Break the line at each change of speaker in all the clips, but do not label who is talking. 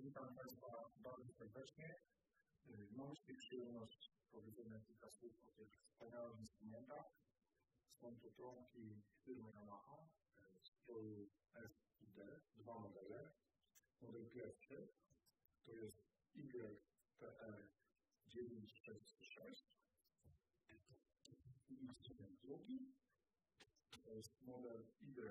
Witam Państwa bardzo serdecznie. Mam przyjemność powiedzenia kilka słów o tych wspaniałych instrumentach. Są to trąbki firmy Yamaha w stroju S i D, dwa modele. Model pierwszy to jest YTR966 i instrument drugi to jest model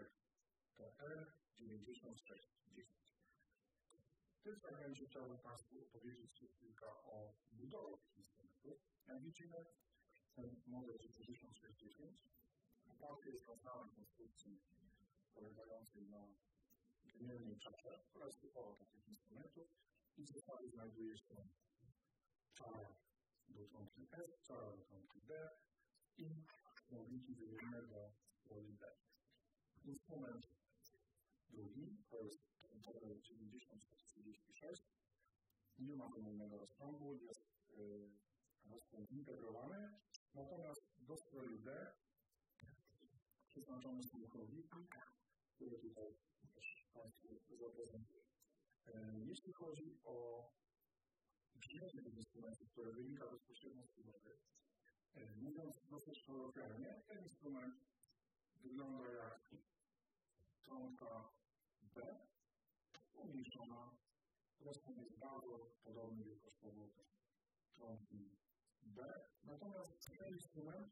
YTR9610. W tym fragmencie chciałbym Państwu opowiedzieć kilka o budowie tych instrumentów. Jak widzimy, ten model 9610 oparty jest na znanej konstrukcji polegającej na wymiennej czasze, która jest typowa dla tych instrumentów i w zestawie znajduje się czara do trąbki S, czara do trąbki D i słowniki wymienne do roli D. Instrument drugi to jest model 9636. Nie ma wymiennego rozciągu, jest rozciąg integrowany, natomiast do stroju D przeznaczone są kołowiki, które tutaj też Państwu zaprezentuję. Jeśli chodzi o brzmienie tych instrumentów, które wynika bezpośrednio z budowy, mówiąc dosyć kolokwialnie, ten instrument wygląda jak trąbka B, umniejszona. Rozmiar jest bardzo podobny wielkościowo do trąbki B. Natomiast ten instrument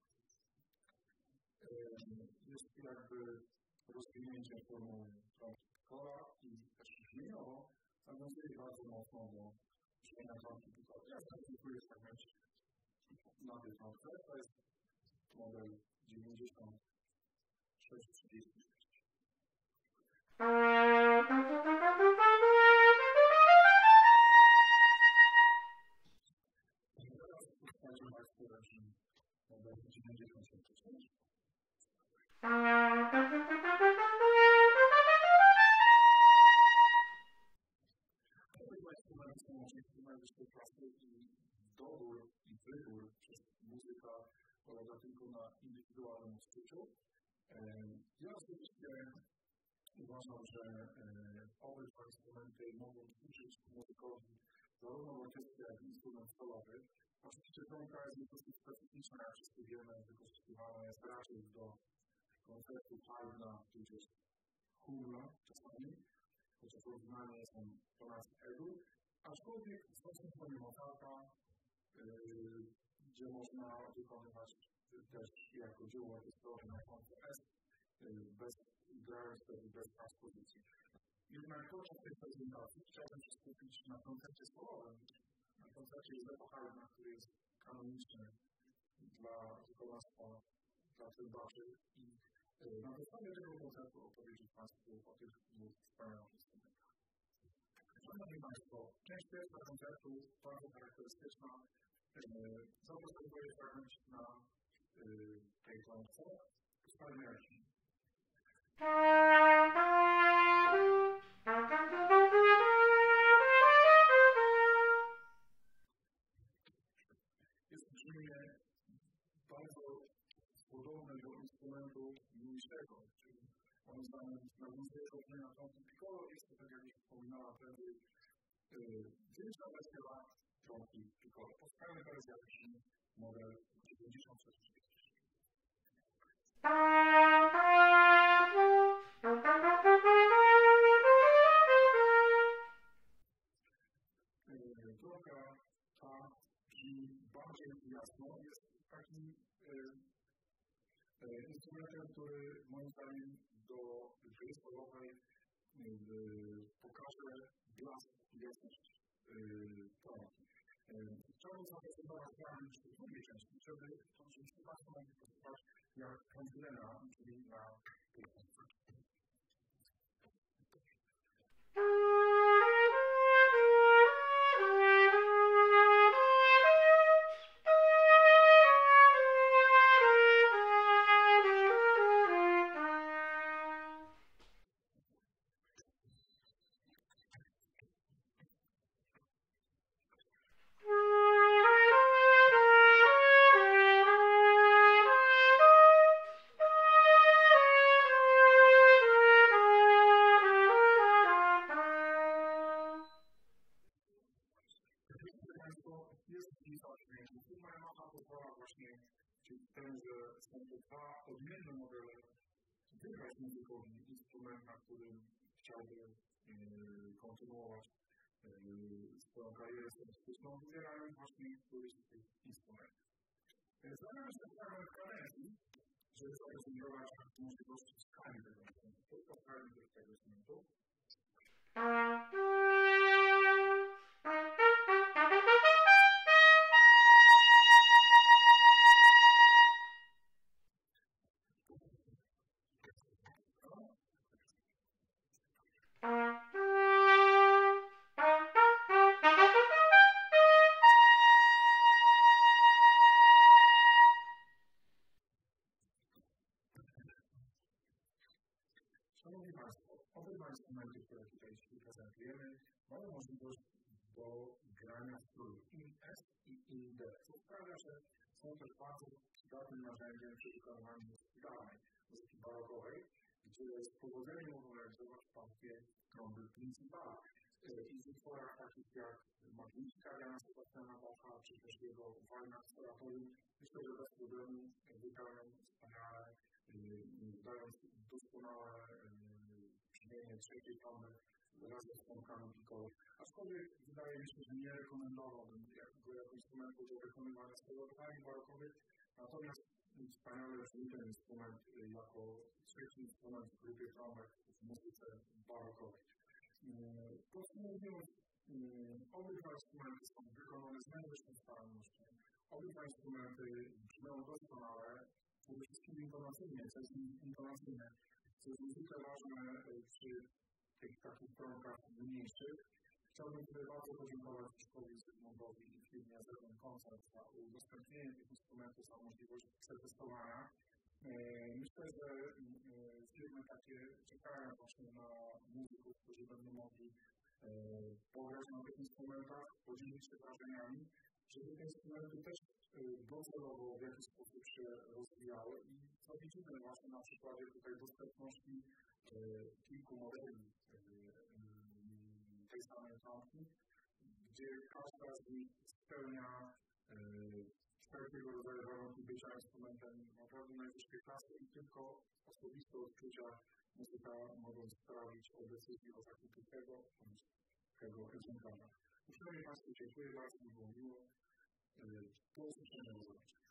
jest jakby rozwinięciem formuły trąbki Piccola i też brzmieniowo nawiązuje bardzo mocno do brzmienia trąbki Piccola. Ja zaprezentuję fragmencie na tej trąbce. To jest model 9636. Teraz Państwu lepszy model 9610. Obydwa instrumenty są najwyższej klasy i dobór i wybór przez muzyka polega tylko na indywidualnym odczuciu. Ja osobiście uważam, że obydwa instrumenty mogą służyć muzykowi zarówno w orkiestrze, jak i instrument solowy. Oczywiście trąbka jest dosyć specyficzna, jak wszyscy wiemy, wykorzystywana jest raczej do koncertów hajna, tudzież hurla czasami, chociaż oryginalnie są tonacji Edu, aczkolwiek są symfonie Mozarta, gdzie można wykonywać też jako dzieło orkiestrowe na trąbce S, grając wtedy bez transpozycji. Jednak podczas tej prezentacji chciałbym się skupić na koncercie solowym, na koncercie Józefa Haydna, który jest kanoniczny dla wykonawstwa dla trębaczy i na podstawie tego koncertu opowiedzieć Państwu o tych dwóch wspaniałych instrumentach. Szanowni Państwo, część pierwsza koncertu bardzo charakterystyczna. Zaprezentuję fragment na tej trąbce. Postarajmy się. Jest brzmienie bardzo podobne do instrumentu mniejszego, czyli moim zdaniem nawiązuje do brzmienia trąbki Piccolo. Jest to, tak jak już wspominała wtedy, większa wersja trąbki Piccolo. Posłuchajmy teraz jak brzmi model 9630. Trąbka ta brzmi bardziej jasno. Jest takim instrumentem, który moim zdaniem do gry solowej pokaże blask i jasność trąbki. Chciałbym zaprezentować fragment w drugiej części, żebyście Państwo mogli posłuchać jak kantilena brzmi na tej trąbce. dwa odmienne modele wybrać muzykowi instrument, na którym chciałby kontynuować swoją karierę solistyczną, wybierając właśnie któryś z tych instrumentów. Zamiast się fragment kadencji, żeby zaprezentować możliwości skali tego instrumentu, to skali tego instrumentu. Szanowni Państwo, obydwa instrumenty, które tutaj dzisiaj prezentujemy, mają możliwość do grania w stylu In-S i In-D, co sprawia, że są też bardzo przydatnym narzędziem przy wykonywaniu muzyki dawnej, muzyki barokowej, gdzie z powodzeniem mogą realizować partie trąby principale. I w utworach takich jak Magnifica Jana Sebastiana Bacha, czy też jego Weihnachts oratorium, myślę, że bez problemu wypełnią wspaniale, dając doskonałe brzmienie trzeciej trąby razem z trąbkami piccolo. Aczkolwiek wydaje mi się, że nie rekomendowałbym go jako instrumentu do wykonywania stereotypami barokowych, natomiast wspaniale brzmi ten instrument jako trzeci instrument w grupie trąbek w muzyce barokowej. Podsumowując, obydwa instrumenty są wykonane z najwyższą starannością. Obydwa instrumenty brzmią doskonale, przede wszystkim intonacyjnie, co jest intonacyjne, co jest niezwykle ważne przy tych takich trąbkach mniejszych. Chciałbym tutaj bardzo podziękować Krzysztofowi Zygmuntowi i firmie Zegon Concert za udostępnienie tych instrumentów, za możliwość przetestowania. Myślę, że firmy takie czekają właśnie na muzyków, którzy będą mogli pograć na tych instrumentach, podzielić się wrażeniami, żeby te instrumenty też docelowo w jakiś sposób się rozwijały i co widzimy właśnie na przykładzie tutaj dostępności kilku modeli tej samej trąbki, gdzie każda z nich spełnia wszelkiego rodzaju warunki bycia instrumentem naprawdę najwyższej klasy i tylko osobiste odczucia muzyka mogą sprawić o decyzji o zakupie tego bądź tego egzemplarza. Uprzejmie Państwu dziękuję bardzo, było miło. Do usłyszenia, do zobaczenia.